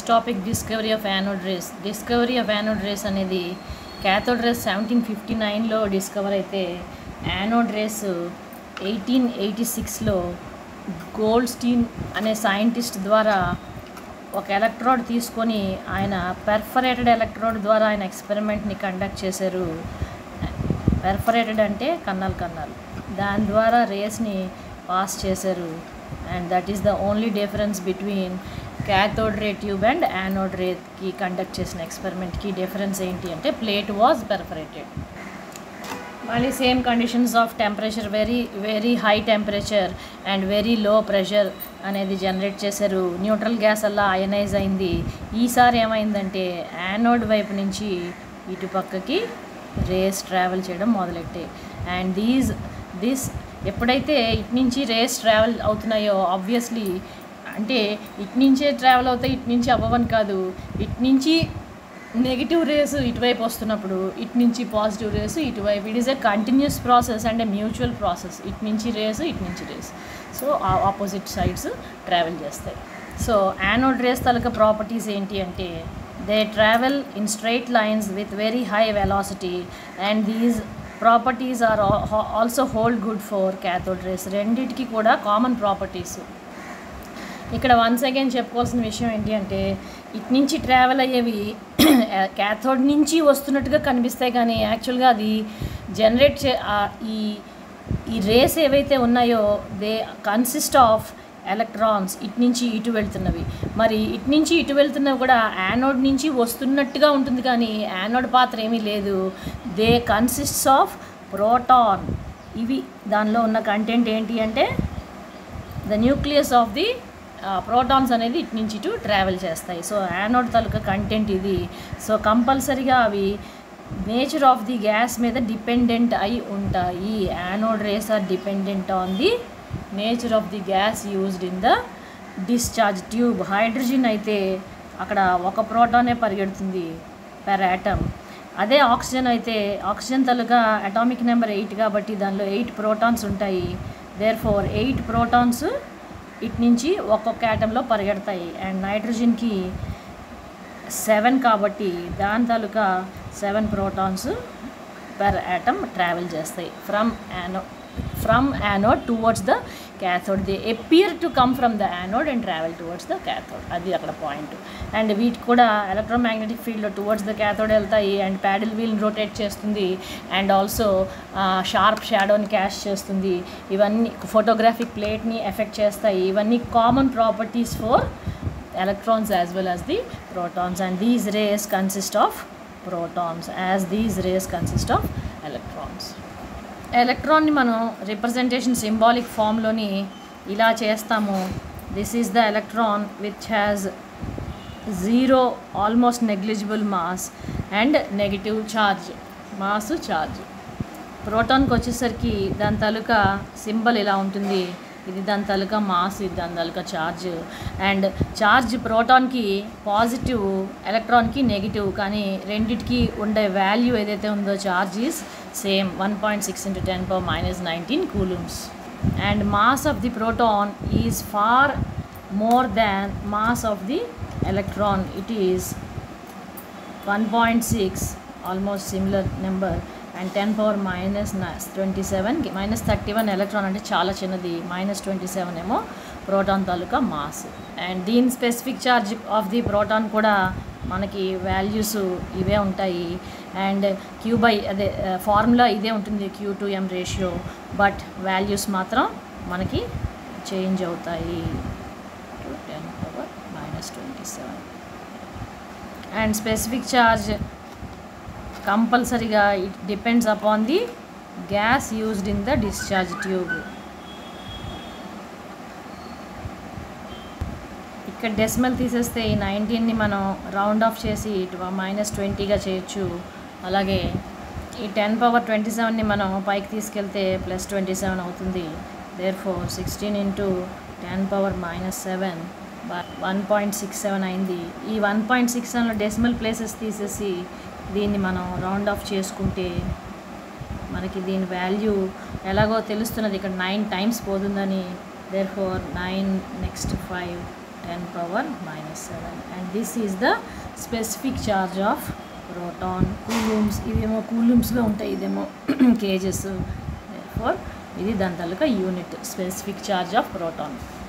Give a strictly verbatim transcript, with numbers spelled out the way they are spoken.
topic discovery of anode rays. Discovery of anode rays అనేది cathode rays seventeen fifty నైన్లో discover అయితే anode rays eighteen eighty సిక్స్లో Goldstein అనే scientist ద్వారా ఒక ఎలక్ట్రోడ్ తీసుకొని ఆయన పెర్ఫరేటెడ్ ఎలక్ట్రోడ్ ద్వారా ఆయన ఎక్స్పెరిమెంట్ని కండక్ట్ చేశారు. పెర్ఫరేటెడ్ అంటే కన్నాలు కన్నాలు దాని ద్వారా రేస్ని పాస్ చేశారు. And that is the only difference between cathode ray tube and anode రేకి కండక్ట్ చేసిన ఎక్స్పెరిమెంట్కి డిఫరెన్స్ ఏంటి అంటే ప్లేట్ వాజ్ పెర్ఫరేటెడ్. మళ్ళీ same conditions of temperature, very very high temperature and very low pressure అనేది జనరేట్ చేశారు. Neutral gas అలా ionise అయింది. ఈసారి ఏమైందంటే యానోడ్ వైపు నుంచి ఇటు పక్కకి రేస్ ట్రావెల్ చేయడం మొదలెట్టాయి. అండ్ దీస్ దిస్ ఎప్పుడైతే ఇటు నుంచి రేస్ ట్రావెల్ అవుతున్నాయో ఆబ్వియస్లీ అంటే ఇటు నుంచే ట్రావెల్ అవుతాయి, ఇటు నుంచి అవ్వవని కాదు. ఇటు నుంచి నెగిటివ్ రేస్ ఇటువైపు వస్తున్నప్పుడు ఇటు నుంచి పాజిటివ్ రేస్ ఇటువైపు. It is a continuous process and a mutual process. ఇటు నుంచి రేస్ ఇటు నుంచి rays, so opposite sides travel చేస్తాయి. సో యానోడ్ రేస్ తాలూకా ప్రాపర్టీస్ ఏంటి అంటే they travel in straight lines with very high velocity and these properties are also hold good for cathode rays. రెండిటికి కూడా కామన్ ప్రాపర్టీస్. ఇక్కడ once again చెప్పుకోవాల్సిన విషయం ఏంటి అంటే ఇటు నుంచి ట్రావెల్ అయ్యేవి క్యాథోడ్ నుంచి వస్తున్నట్టుగా కనిపిస్తాయి, కానీ యాక్చువల్గా అది జనరేట్ చే ఈ ఈ రేస్ ఏవైతే ఉన్నాయో దే కన్సిస్ట్ ఆఫ్ ఎలక్ట్రాన్స్. ఇటు నుంచి ఇటు వెళ్తున్నవి, మరి ఇటు నుంచి ఇటు వెళ్తున్నవి కూడా యానోడ్ నుంచి వస్తున్నట్టుగా ఉంటుంది, కానీ యానోడ్ పాత్ర ఏమీ లేదు. They consists of proton. ఇవి దానిలో ఉన్న కంటెంట్ ఏంటి అంటే the nucleus of the protons అనేది ఇటు నుంచి ఇటు ట్రావెల్ చేస్తాయి. సో యానోడ్ తాలూకా కంటెంట్ ఇది. సో కంపల్సరీగా అవి నేచర్ ఆఫ్ ది గ్యాస్ మీద డిపెండెంట్ అయి ఉంటాయి. Anode rays are dependent on the nature of the gas used in the discharge tube. Hydrogen అయితే అక్కడ ఒక ప్రోటానే పరిగెడుతుంది పెర్ యాటమ్. అదే ఆక్సిజన్ అయితే ఆక్సిజన్ తాలూకా అటామిక్ నెంబర్ ఎయిట్ కాబట్టి దానిలో ఎయిట్ ప్రోటాన్స్ ఉంటాయి. దేర్ ఫోర్ ఎయిట్ ప్రోటాన్స్ ఇటు నుంచి ఒక్కొక్క యాటంలో పరిగెడతాయి. అండ్ నైట్రోజన్కి సెవెన్ కాబట్టి దాని తాలూకా seven protons per atom travel చేస్తాయి from ano from anode towards the cathode. They appear to come from the anode and travel towards the cathode. అది అక్కడ పాయింట్. అండ్ వీటికి కూడా ఎలక్ట్రోమాగ్నెటిక్ ఫీల్డ్లో టువర్డ్స్ ద క్యాథోడ్ వెళ్తాయి. అండ్ ప్యాడిల్ వీల్ రొటేట్ చేస్తుంది and also sharp షాడోని cast చేస్తుంది. ఇవన్నీ ఫోటోగ్రాఫిక్ ప్లేట్ని ఎఫెక్ట్ చేస్తాయి. ఇవన్నీ common properties for electrons as well as the protons, and these rays consist of protons as these rays consist of electrons. ఎలక్ట్రాన్ని మనం representation symbolic ఫామ్లోని ఇలా చేస్తాము. This is the electron which has zero almost negligible mass and negative charge. Mass charge. ప్రోటాన్కి వచ్చేసరికి దాని తాలూకా symbol ఇలా ఉంటుంది. ఇది దాని తాలూకా మాస్, ఇది దాని తాలూకా ఛార్జ్. అండ్ ఛార్జ్ ప్రోటాన్కి పాజిటివ్, ఎలక్ట్రాన్కి నెగిటివ్, కానీ రెండిటికి ఉండే వాల్యూ ఏదైతే ఉందో charge is same one point six into ten power minus nineteen coulombs. And mass of the proton is far more than mass of the electron. It is one point six, almost similar number. And ten power minus twenty seven minus thirty one electron అంటే చాలా చిన్నది. Minus twenty seven ఏమో proton taluka mass. And దీని specific charge of the proton కూడా మనకి values ఇవే ఉంటాయి. And Q by అదే ఫార్ములా ఇదే ఉంటుంది, Q to M ratio. But values మాత్రం మనకి చేంజ్ అవుతాయి. Ten power minus twenty seven. And specific charge కంపల్సరీగా it depends upon the gas used in the discharge tube. ఇక్కడ డెసిమల్ తీసేస్తే ఈ నైన్టీన్ని మనం రౌండ్ ఆఫ్ చేసి మైనస్ ట్వంటీగా చేయొచ్చు. అలాగే ఈ టెన్ పవర్ ట్వంటీ సెవెన్ని మనం పైకి తీసుకెళ్తే ప్లస్ ట్వంటీ సెవెన్ అవుతుంది. Therefore sixteen into ten power minus seven one point six seven అయింది. ఈ వన్ పాయింట్ సిక్స్ సెవెన్లో డెసిమల్ ప్లేసెస్ తీసేసి దీన్ని మనం రౌండ్ ఆఫ్ చేసుకుంటే మనకి దీని వాల్యూ ఎలాగో తెలుస్తున్నది. ఇక్కడ నైన్ టైమ్స్ పోతుందని. Therefore nine next five ten power minus seven. And this is the specific charge of proton. Coulombs, ఇదేమో కూలూమ్స్లో ఉంటాయి, ఇదేమో కేజెస్. ఫోర్ ఇది దాని తాలూకా unit, specific charge of proton.